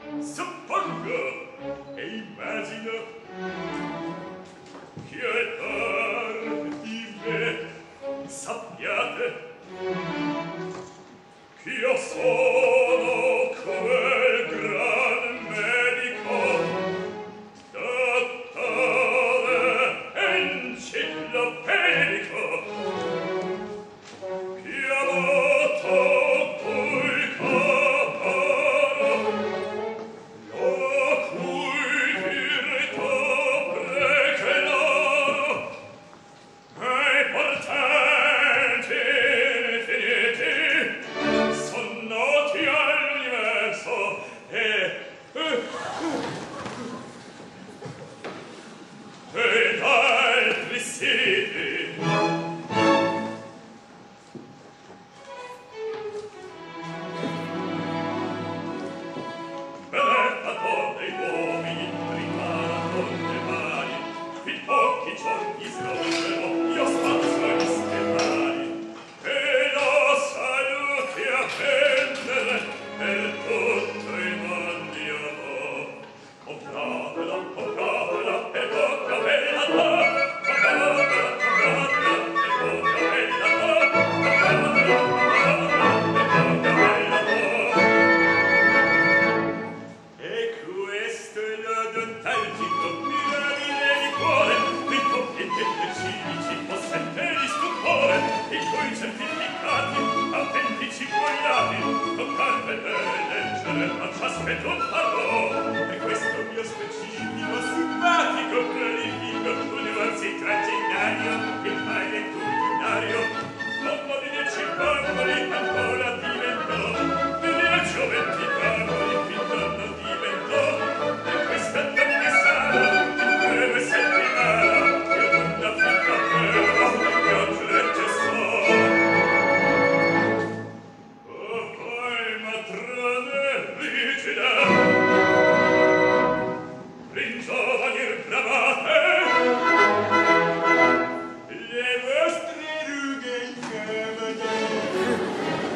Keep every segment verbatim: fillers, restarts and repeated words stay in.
suppongo e immagino che al par di me sappiate ch'io sono quel gran medico, dottore enciclopedico, che ha avuto cui caparo, la cui virtù preclaro, ai portenti infiniti son noti all'universo e ed altri siti. Benefatto dei uomini, riparato le mani, in pochi giorni svolgerò io spazio agli stellari, e la salute a vendere per tutto il mondiato. Compratela, compratela, e poca bella ta, compratela, compratela, e poca bella ta, compratela, compratela, e poca bella ta. E questo è l'odontalgico mirabile di cuore, in compiti e cinici possente di stupore, i cui certificati autentici fogliati, toccarve per leggere a ciaspetto farò. E questo mio specifico simpatico prolifico universitaginario, il malettudinario, dopo di dieci bamboli ancora diventò, e nella gioventù bamboli fin torno diventò, e questa tante sarà in breve settimana, io non da fitta però, e piangere so. Oh, poi matrone rigida, ringiovanir bravate, le vostre rughe ingamate,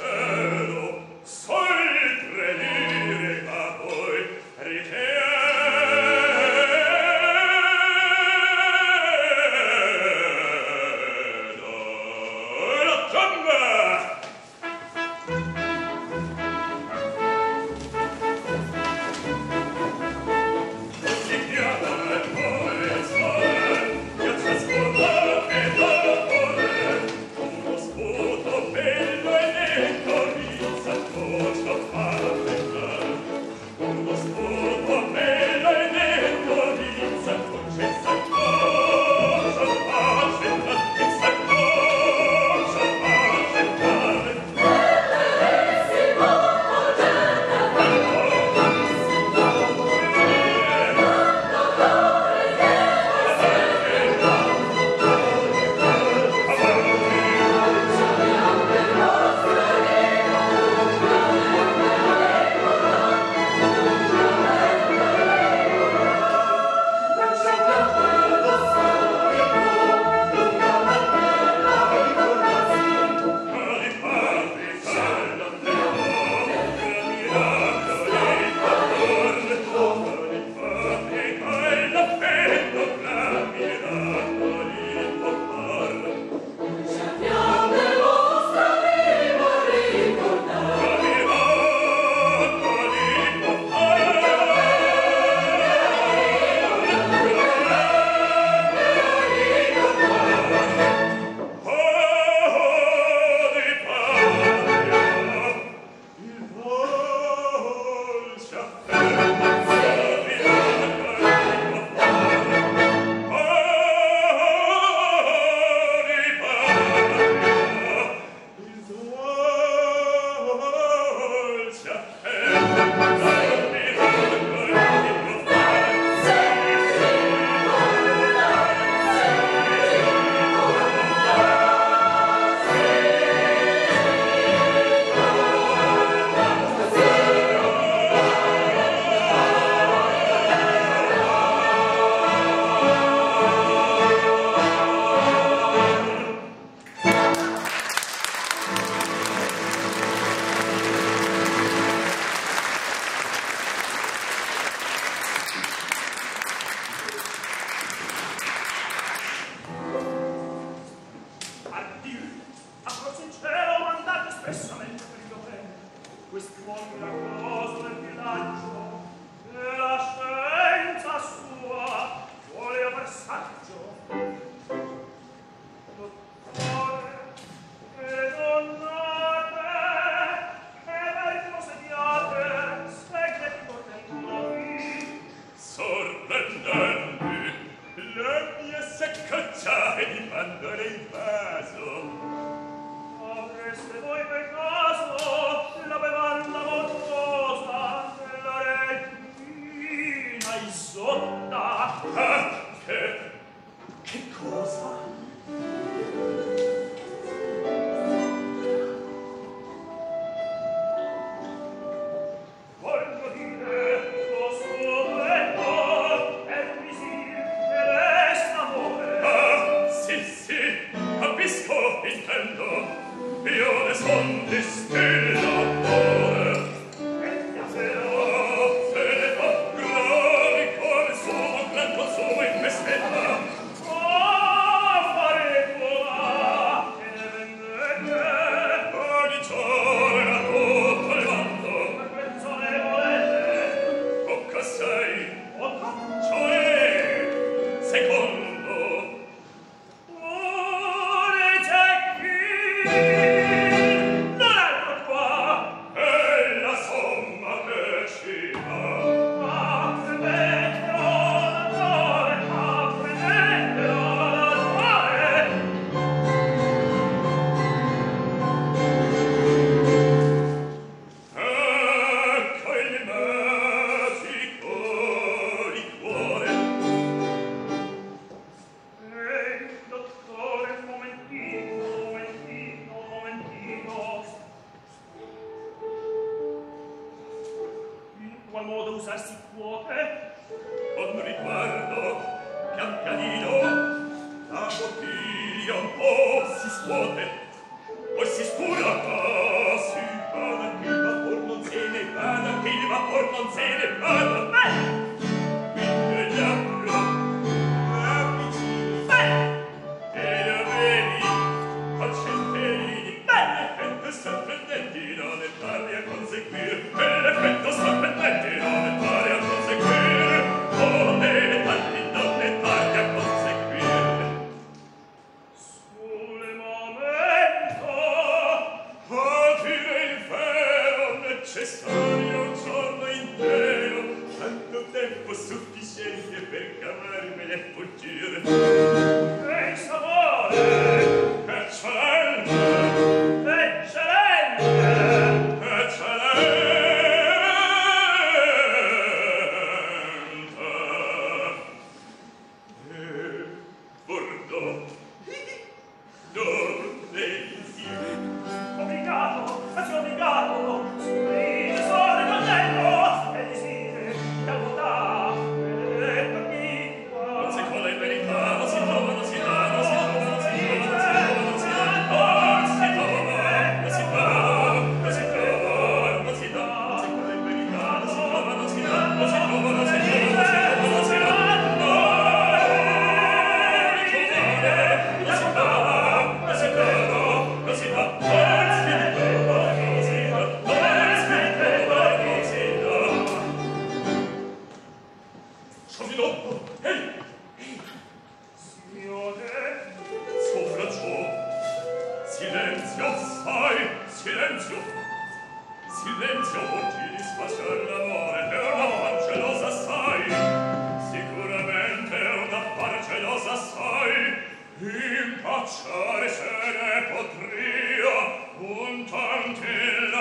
un po' si scuote, poi si scura, si necessario un giorno intero, tanto tempo sufficiente per cavarmene e fuggire. Ehi, sapore! Eccellente! Eccellente! Eccellente! E Bordeaux, dove insieme? Obbligato, quasi obbligato, sorride, sole, contento, e disire, da bontà, e per chi qua. Non si cola in verità, non si trova, non si dà, non si trova, non si trova, non si trova, non si trova, non si trova, non si trova, non si dà, non si cola in verità, non si trova, non si dà, non si trova, non si trova, non si trova, non si dà. Silenzio, silenzio, non ti disfacer l'amore, è una par gelosa assai, sicuramente è una par gelosa assai, impacciare se ne potria un tant'in